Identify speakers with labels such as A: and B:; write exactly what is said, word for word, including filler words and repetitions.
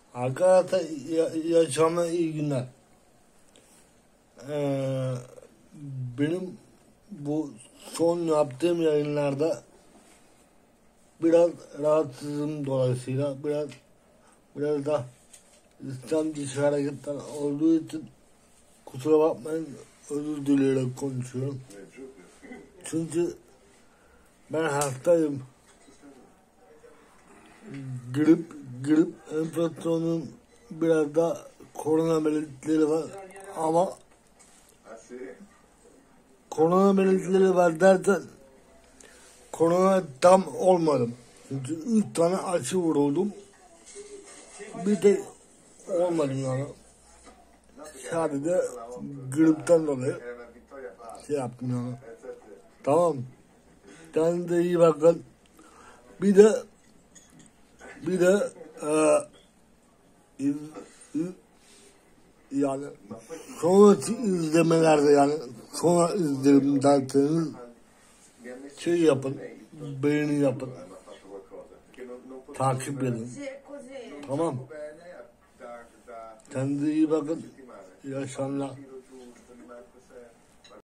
A: Arkadaşlar ya, yaşama iyi günler. Ee, benim bu son yaptığım yayınlarda biraz rahatsızım dolayısıyla biraz biraz da İslam dışı hareketler olduğu için kusura bakmayın, özür dileyerek konuşuyorum. Çünkü ben hastayım. Grip, grip enfeksiyonun biraz da korona belirtileri var ama korona belirtileri var derken korona tam olmadım. Çünkü üç tane aşı vuruldum. Bir tek olmadım yani. Sadece gripten dolayı şey yaptım yani. Tamam. Kendinize iyi bakın. Bir de bir de e, iz, iz, yani sonraki izlemelerde yani sonra izlerim derseniz şey yapın, beğeni yapın, takip edin. Tamam. Kendinize iyi bakın. İyi akşamlar.